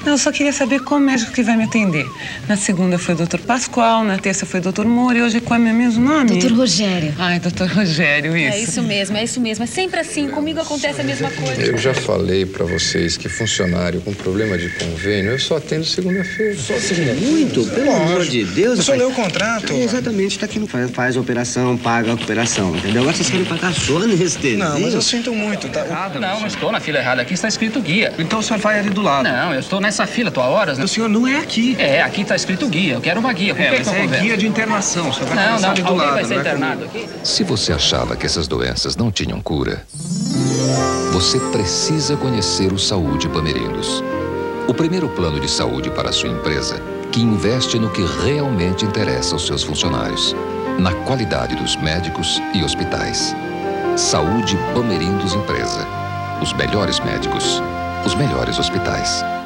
Não, eu só queria saber qual médico que vai me atender. Na segunda foi o Dr. Pascoal, na terça foi o Dr. Moura e hoje qual é o meu mesmo nome? Dr. Rogério. Ai, Dr. Rogério, isso. É isso mesmo, é isso mesmo. É sempre assim, comigo acontece a mesma coisa. Eu já falei pra vocês que funcionário com problema de convênio, eu só atendo segunda-feira. Só segunda? Muito, pelo amor de Deus. Eu só leu o contrato. Exatamente, tá aqui no faz a operação, paga a operação, entendeu? Agora vocês querem pagar só anestesia. Não, mas eu sinto muito, tá? Não estou na fila errada. Aqui está escrito guia. Então o senhor vai ali do lado. Não, eu estou nessa fila, tô há horas, né? O senhor não é aqui. É, aqui está escrito guia. Eu quero uma guia. Por que Mas eu é converso? guia de internação. O senhor vai Não, começar ali do alguém lado. vai ser né? internado aqui? Se você achava que essas doenças não tinham cura, você precisa conhecer o Saúde Bamerindos. O primeiro plano de saúde para a sua empresa, que investe no que realmente interessa aos seus funcionários, na qualidade dos médicos e hospitais. Saúde Bamerindos Empresa. Os melhores médicos, os melhores hospitais.